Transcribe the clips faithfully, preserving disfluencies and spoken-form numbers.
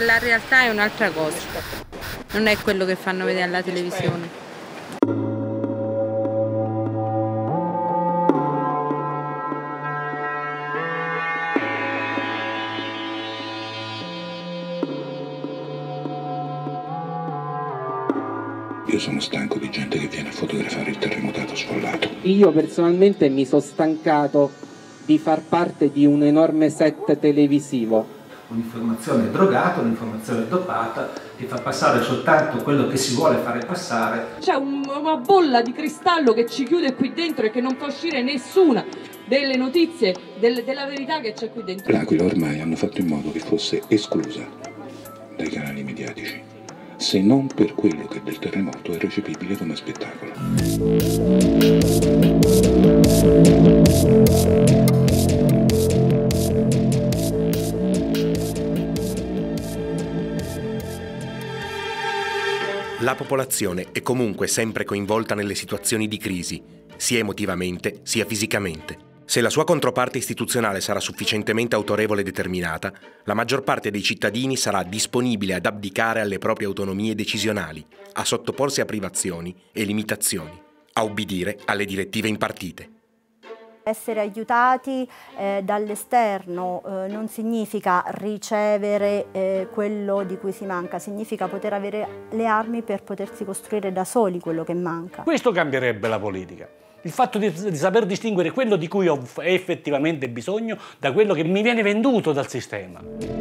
la realtà è un'altra cosa, non è quello che fanno vedere alla televisione. Io sono stanco di gente che viene a fotografare il terremotato sfollato. Io personalmente mi sono stancato di far parte di un enorme set televisivo. Un'informazione drogata, un'informazione dopata, che fa passare soltanto quello che si vuole fare passare. C'è un, una bolla di cristallo che ci chiude qui dentro e che non fa uscire nessuna delle notizie, del, della verità che c'è qui dentro. L'Aquila ormai hanno fatto in modo che fosse esclusa dai canali mediatici, se non per quello che del terremoto è recepibile come spettacolo. La popolazione è comunque sempre coinvolta nelle situazioni di crisi, sia emotivamente sia fisicamente. Se la sua controparte istituzionale sarà sufficientemente autorevole e determinata, la maggior parte dei cittadini sarà disponibile ad abdicare alle proprie autonomie decisionali, a sottoporsi a privazioni e limitazioni, a ubbidire alle direttive impartite. Essere aiutati eh, dall'esterno eh, non significa ricevere eh, quello di cui si manca, significa poter avere le armi per potersi costruire da soli quello che manca. Questo cambierebbe la politica. Il fatto di, di saper distinguere quello di cui ho effettivamente bisogno da quello che mi viene venduto dal sistema.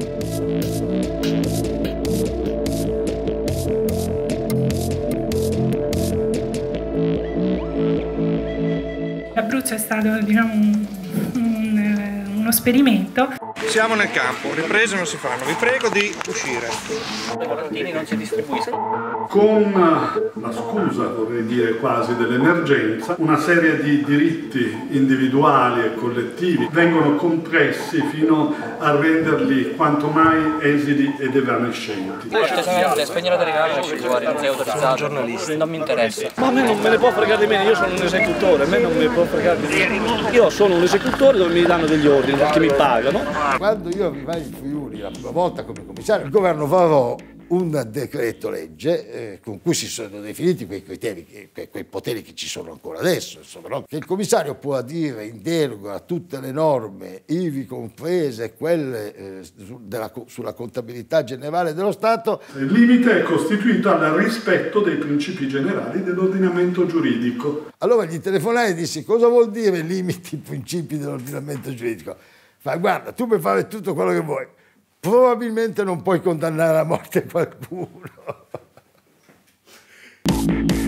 L'Abruzzo è stato, diciamo, un, un, uno sperimento. Siamo nel campo, riprese non si fanno, vi prego di uscire. I volantini non si distribuiscono. Con la scusa, vorrei dire quasi, dell'emergenza, una serie di diritti individuali e collettivi vengono compressi fino a renderli quanto mai esili ed evanescenti. Cortesemente, spegnere la telecamera e fuori, non sei autorizzato. Sono giornalista. Non mi interessa. Ma a me non me ne può fregare di me, io sono un esecutore, a me non me ne può fregare di me. Io sono un esecutore dove mi danno degli ordini perché mi pagano. Quando io arrivai in Friuli la prima volta come commissario, il governo varò un decreto legge eh, con cui si sono definiti quei criteri, quei, quei poteri che ci sono ancora adesso, insomma, no? Che il commissario può adire in deroga a tutte le norme, ivi comprese quelle eh, su, della, sulla contabilità generale dello Stato. Il limite è costituito dal rispetto dei principi generali dell'ordinamento giuridico. Allora gli telefonai e dissi: cosa vuol dire limiti i principi dell'ordinamento giuridico? Fa, guarda, tu puoi fare tutto quello che vuoi, probabilmente non puoi condannare a morte qualcuno.